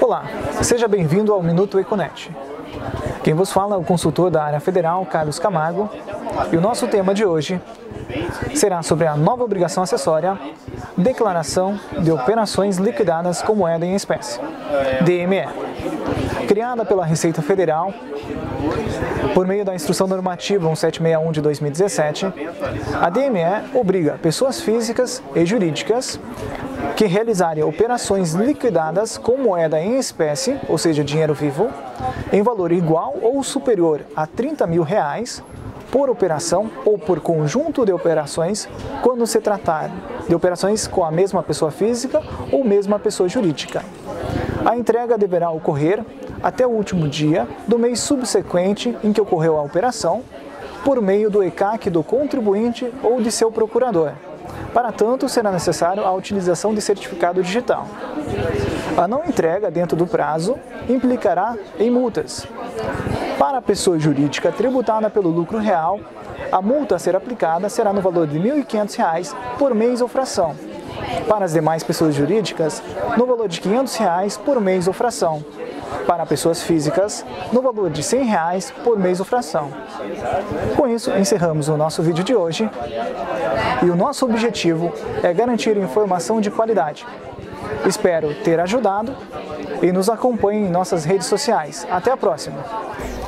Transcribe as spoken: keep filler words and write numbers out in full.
Olá, seja bem-vindo ao Minuto Econet. Quem vos fala é o consultor da área federal, Carlos Camargo, e o nosso tema de hoje será sobre a nova obrigação acessória, declaração de operações liquidadas com moeda em espécie, D M E. Criada pela Receita Federal, por meio da Instrução Normativa cento e setenta e um de dois mil e dezessete, a D M E obriga pessoas físicas e jurídicas que realizarem operações liquidadas com moeda em espécie, ou seja, dinheiro vivo, em valor igual ou superior a trinta mil reais, por operação ou por conjunto de operações, quando se tratar de operações com a mesma pessoa física ou mesma pessoa jurídica. A entrega deverá ocorrer até o último dia do mês subsequente em que ocorreu a operação, por meio do E C A C do contribuinte ou de seu procurador. Para tanto, será necessário a utilização de certificado digital. A não entrega dentro do prazo implicará em multas. Para a pessoa jurídica tributada pelo lucro real, a multa a ser aplicada será no valor de mil e quinhentos reais por mês ou fração. Para as demais pessoas jurídicas, no valor de quinhentos reais por mês ou fração. Para pessoas físicas, no valor de cem reais por mês ou fração. Com isso, encerramos o nosso vídeo de hoje e o nosso objetivo é garantir informação de qualidade. Espero ter ajudado e nos acompanhe em nossas redes sociais. Até a próxima!